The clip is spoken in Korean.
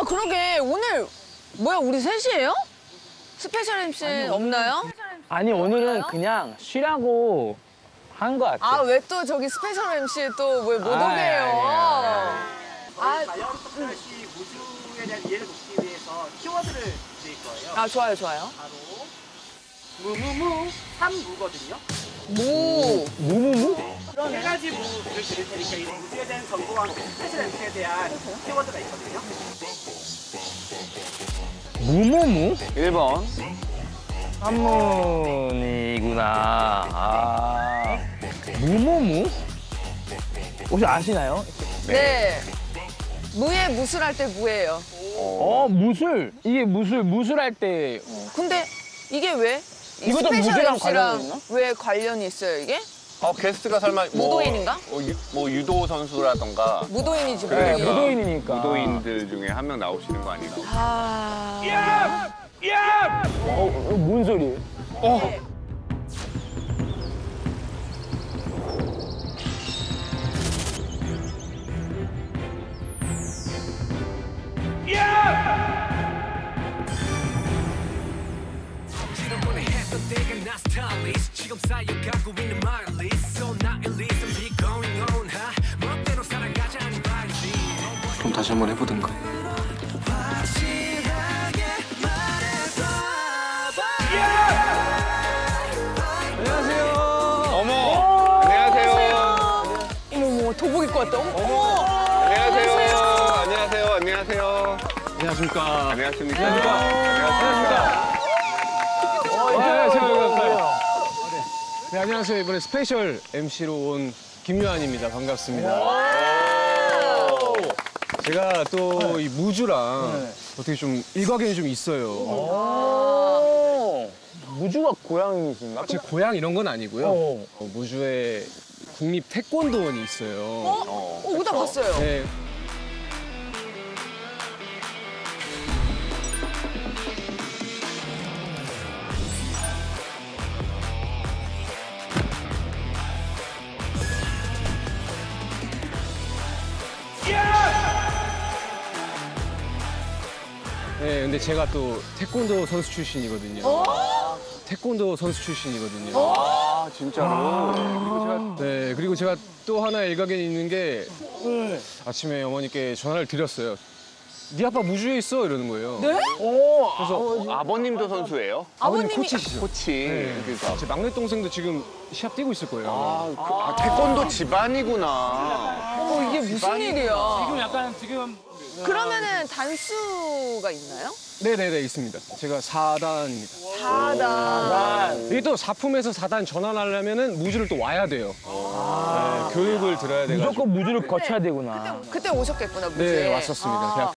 그러게. 오늘 뭐야, 우리 셋이에요? 스페셜 MC 없나요? 아니, 오늘은 그냥 쉬라고 한 것 같아. 아, 왜 또 저기 스페셜 MC 또 왜 못 오게 해요? 자연 특별시 무주에 대한 이해를 돕기 위해서 키워드를 드릴 거예요. 아, 좋아요, 좋아요. 바로 무무무 3무거든요. 무무무? 세 가지 무를 드릴 테니까 이 무주에 대한 정보와 함께 스페셜 MC에 대한 키워드가 있거든요. 무무무? 1번. 한문이구나. 아. 무무무? 혹시 아시나요? 네. 무에 무술할 때 무예요. 무술. 이게 무술할 때. 근데 이게 왜? 이 이것도 스페셜 무대랑 MC랑 관련이 있나? 왜 관련이 있어요, 이게? 게스트가 설마 무도인인가? 뭐 유도 선수라던가 무도인이지, 그래, 무도인. 무도인이니까. 무도인들 중에 한 명 나오시는 거 아닌가? 아. 뭔 소리예요? 그럼 다시 한번 해보든가. 어머! 안녕하세요. 어머, 도복 입고 왔다. 어머. 안녕하세요. 안녕하세요. 안녕하세요. 안녕하십니까. 안녕하십니까. 안녕하십니까. 제가 여기 왔어요. 네, 안녕하세요. 이번에 스페셜 MC로 온 김유한입니다. 반갑습니다. 제가 또 이 무주랑 어떻게 좀 일가견이 좀 있어요. 무주가 고향이신가? 제 고향 이런 건 아니고요. 무주에 국립 태권도원이 있어요. 오다 봤어요. 네. 네, 근데 제가 또 태권도 선수 출신이거든요. 태권도 선수 출신이거든요. 아, 진짜로? 네, 그리고 제가 또 하나 일가견이 있는 게 아침에 어머니께 전화를 드렸어요. 네 아빠 무주에 있어 이러는 거예요. 네? 그래서 아버님도 선수예요? 아버님 아버님이- 코치시죠. 코치. 네. 그러니까. 제 막내 동생도 지금 시합 뛰고 있을 거예요. 태권도 집안이구나. 이게 무슨 일이야? 약간 지금. 그러면은 단수가 있나요? 네네네 있습니다. 제가 4단입니다. 4단. 이게 또 4품에서 4단 전환하려면은 무주를 또 와야 돼요. 네, 교육을 들어야 돼가지고. 무조건 무주를 거쳐야 되구나. 그때 오셨겠구나, 무대. 네 왔었습니다. 대학